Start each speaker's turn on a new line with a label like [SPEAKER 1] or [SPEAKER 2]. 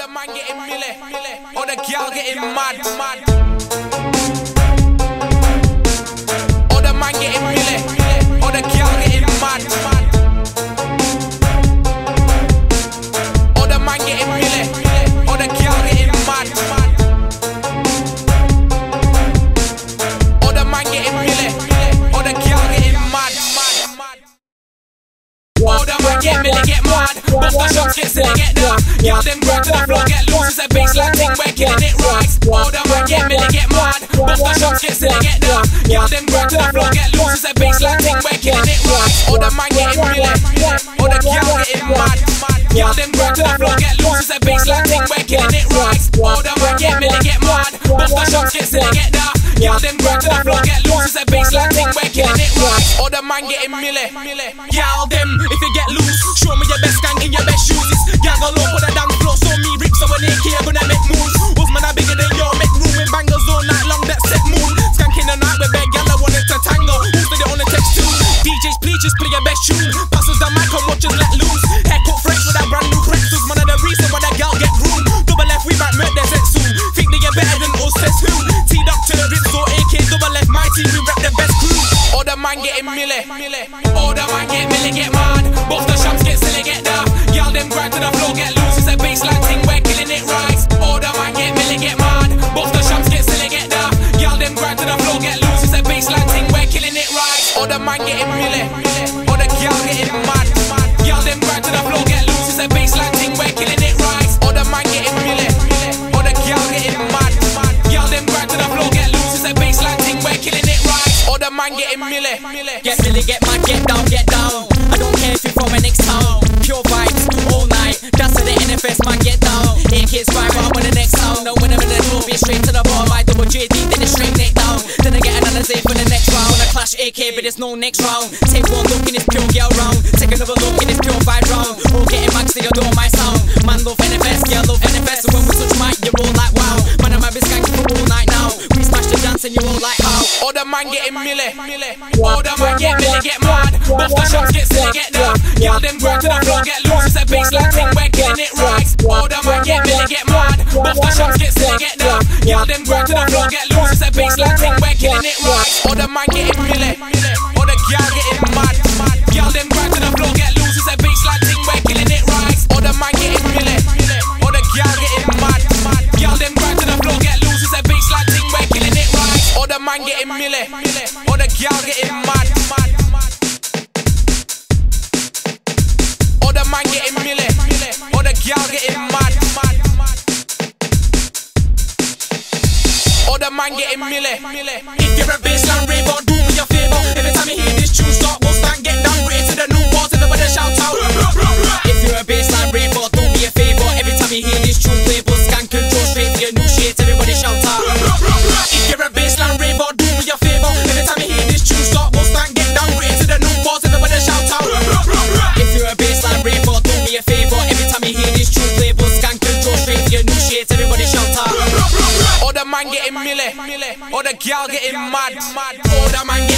[SPEAKER 1] the man getting milli, or the girl getting mad. Or the man getting milli, or the girl getting mad. Or the man getting milli, or the girl getting mad. Or the man getting milli, or the girl getting mad. Or the man get milli, get mad. Bust the shots, get silly, get down. Y'all them grind to the floor, get loose. It's a bassline thing, we're killing it right. Or the man get milli, get mad. Bust the shots, get silly, get down. Y'all them grind to the floor, get loose. It's a bassline thing, we're killing it right. Or the man getting milli, or the girl getting mad. Y'all them grind to the floor, get loose. It's a bassline thing, we're killing it right. Or the man get milli, get mad. Bust the shots, get silly, get down. Y'all them grind to the floor, get loose. It's a bassline thing, we're killing it right. Or the man getting milli. Y'all them, if you get loose, show me your best gang in your best shoes. Y'all go low for the dance floor, so me rip, so when they care, gonna make moves. Wolf man are bigger than you, make room in bangers all night long, that set moon. Skanking the night with big gal, I wanted to tango. Who's the on the text too? DJs, please just play your best tune. Passes the mic and watch us let loose. Haircut fresh with that brand new Crexus. Man of the reason why that gal get groomed. Double F, we back murder set soon. Think they get better than us, says who? T-Doctor, Ritz or AK, double F, my team, we rep the best crew. Or the man getting milli, or the man get milli, get mad. Both the shots get silly, get down. Y'all them grind to the floor, get loose. It's a bassline thing, we're killing it right. Or the man get milli, get mad. Both the shots get silly, get down. Y'all them grind to the floor, get loose. It's a bassline thing, we're killing it right. Or the man getting milli, or the girl getting mad. Y'all them grind to the floor, get loose. It's a bassline thing, we're killing it right. Or the man getting milli, or the girl getting mad. Y'all them grind to the floor, get loose. It's a bassline thing, we're killing it right. Or the man getting milli.
[SPEAKER 2] Get milli, get mad, get down, get down. I don't care if you're from a next town. Pure vibes, all night. That's how the NFS man get down. AK's right, but I'm on the next sound. No, when I'm in the door, be straight to the bar. My double JD, then it's straight neck down. Then I get another Z for the next round. I clash AK, but there's no next round. Take one look in this pure girl round. Take another look in this pure vibe round. All getting back to your door, my sound. Man love NFS, girl love NFS. So when we touch mic, you're all like wow. Man, I'm a bit skanky for all night now. We smash the dance and you all like how.
[SPEAKER 1] Or the man getting milli, or the man get milli, get mad. Both the shots get silly, get down. Y'all them grind to the floor, get loose. It's a bassline thing, we're killing it right. Or the man get milli, get mad. Both the shots get silly, get down. Y'all them grind to the floor, get loose. It's a bassline thing, we're killing it right. Or the man getting milli, or the girl getting mad. Y'all them grind to the floor, get loose. It's a bassline thing, we're killing it right. Or the man getting milli, or the girl getting mad. Y'all them grind to the floor, get loose. It's a bassline thing, we're killing it right. Or the man getting milli, or the girl getting mad. Or the man getting milli, or the girl getting mad. Or the man getting milli. If you're a bassline raver, do me a favor. Every time you hear this tune start, we'll stand, get down, raise to the new bars, everybody shout out. If you're a bassline raver, do me a favor. Every time you hear this tune play, we'll scan control straight to your new shades, everybody shout out. If you're a bassline raver, do me a favor. Every time you hear this tune start, we'll stand, get down, raise to the new bars, everybody shout out. If you're a bassline raver, do me a favor. Every time you hear this tune play, we'll scan control straight to your new shades, everybody shout out. Or the man getting milli, or the girl getting mad. Or the man